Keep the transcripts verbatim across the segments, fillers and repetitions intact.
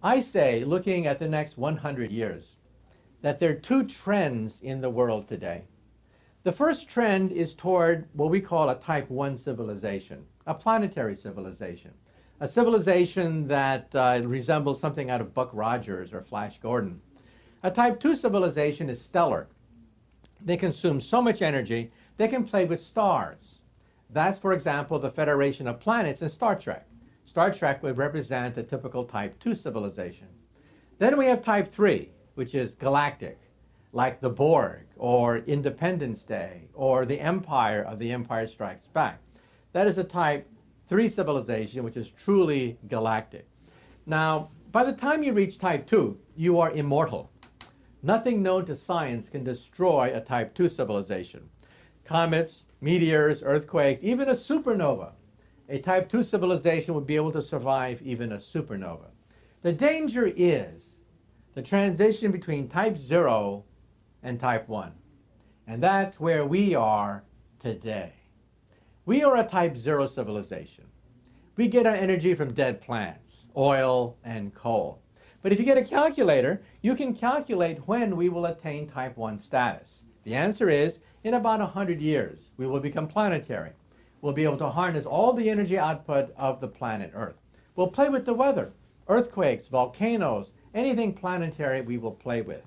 I say, looking at the next one hundred years, that there are two trends in the world today. The first trend is toward what we call a type one civilization, a planetary civilization, a civilization that uh, resembles something out of Buck Rogers or Flash Gordon. A type two civilization is stellar. They consume so much energy, they can play with stars. That's, for example, the Federation of Planets in Star Trek. Star Trek would represent a typical type two civilization. Then we have type three, which is galactic, like the Borg, or Independence Day, or the Empire of The Empire Strikes Back. That is a type three civilization, which is truly galactic. Now, by the time you reach type two, you are immortal. Nothing known to science can destroy a type two civilization. Comets, meteors, earthquakes, even a supernova. A type two civilization would be able to survive even a supernova. The danger is the transition between type zero and type one. And that's where we are today. We are a type zero civilization. We get our energy from dead plants, oil, and coal. But if you get a calculator, you can calculate when we will attain type one status. The answer is, in about one hundred years, we will become planetary. We'll be able to harness all the energy output of the planet Earth. We'll play with the weather, earthquakes, volcanoes, anything planetary we will play with.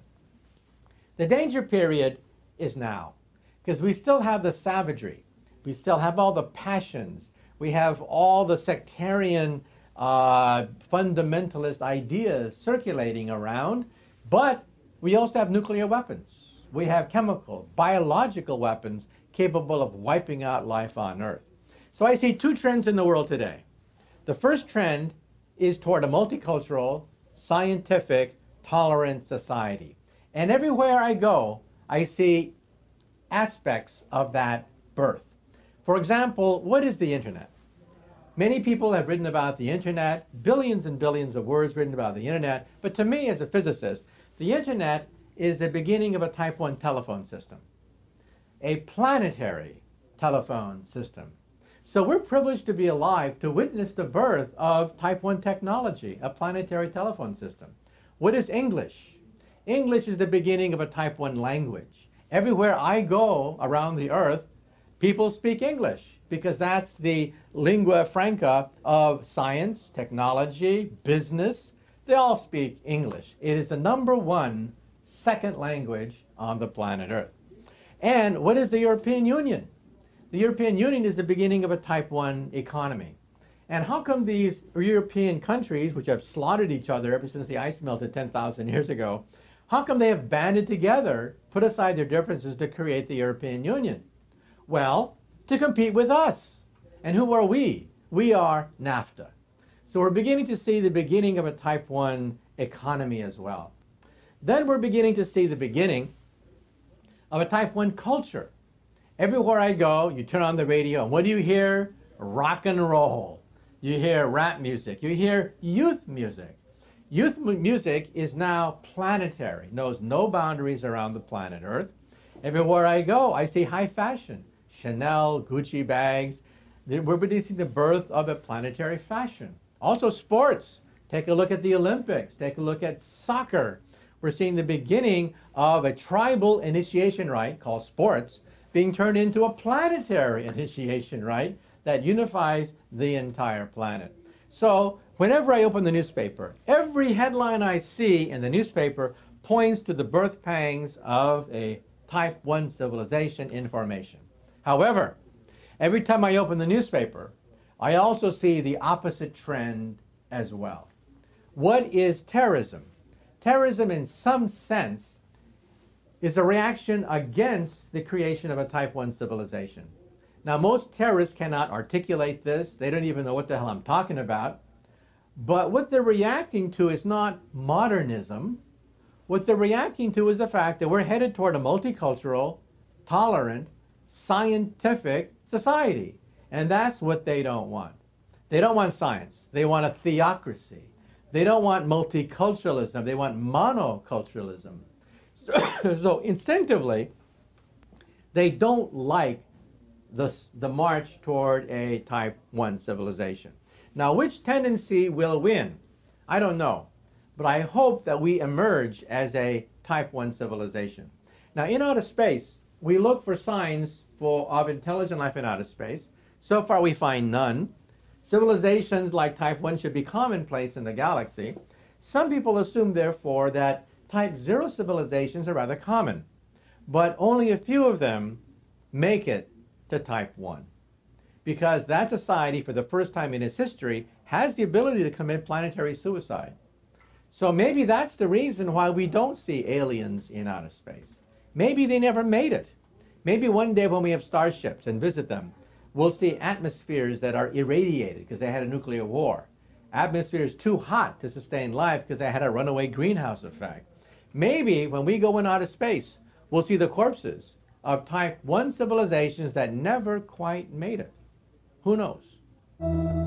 The danger period is now, because we still have the savagery. We still have all the passions. We have all the sectarian, uh, fundamentalist ideas circulating around, but we also have nuclear weapons. We have chemical, biological weapons capable of wiping out life on Earth. So I see two trends in the world today. The first trend is toward a multicultural, scientific, tolerant society. And everywhere I go, I see aspects of that birth. For example, what is the internet? Many people have written about the internet, billions and billions of words written about the internet, but to me as a physicist, the internet is the beginning of a type one telephone system, a planetary telephone system. So we're privileged to be alive to witness the birth of type one technology, a planetary telephone system. What is English? English is the beginning of a type one language. Everywhere I go around the earth, people speak English because that's the lingua franca of science, technology, business. They all speak English. It is the number one second language on the planet Earth. And what is the European Union? The European Union is the beginning of a type one economy. And how come these European countries, which have slaughtered each other ever since the ice melted ten thousand years ago, how come they have banded together, put aside their differences to create the European Union? Well, to compete with us. And who are we? We are NAFTA. So we're beginning to see the beginning of a type one economy as well. Then we're beginning to see the beginning of a type one culture. Everywhere I go, you turn on the radio, and what do you hear? Rock and roll. You hear rap music. You hear youth music. Youth music is now planetary, knows no boundaries around the planet Earth. Everywhere I go, I see high fashion. Chanel, Gucci bags. We're witnessing the birth of a planetary fashion. Also sports. Take a look at the Olympics. Take a look at soccer. We're seeing the beginning of a tribal initiation rite called sports being turned into a planetary initiation rite that unifies the entire planet. So whenever I open the newspaper, every headline I see in the newspaper points to the birth pangs of a type one civilization in formation. However, every time I open the newspaper, I also see the opposite trend as well. What is terrorism? Terrorism, in some sense, is a reaction against the creation of a type one civilization. Now, most terrorists cannot articulate this. They don't even know what the hell I'm talking about. But what they're reacting to is not modernism. What they're reacting to is the fact that we're headed toward a multicultural, tolerant, scientific society. And that's what they don't want. They don't want science. They want a theocracy. They don't want multiculturalism. They want monoculturalism. So, so instinctively, they don't like the, the march toward a type one civilization. Now, which tendency will win? I don't know. but I hope that we emerge as a type one civilization. Now, in outer space, we look for signs for, of intelligent life in outer space. So far, we find none. Civilizations like type one should be commonplace in the galaxy. Some people assume, therefore, that type zero civilizations are rather common, but only a few of them make it to type one, because that society, for the first time in its history, has the ability to commit planetary suicide. So maybe that's the reason why we don't see aliens in outer space. Maybe they never made it. Maybe one day when we have starships and visit them, we'll see atmospheres that are irradiated because they had a nuclear war. Atmospheres too hot to sustain life because they had a runaway greenhouse effect. Maybe when we go in outer space, we'll see the corpses of type one civilizations that never quite made it. Who knows?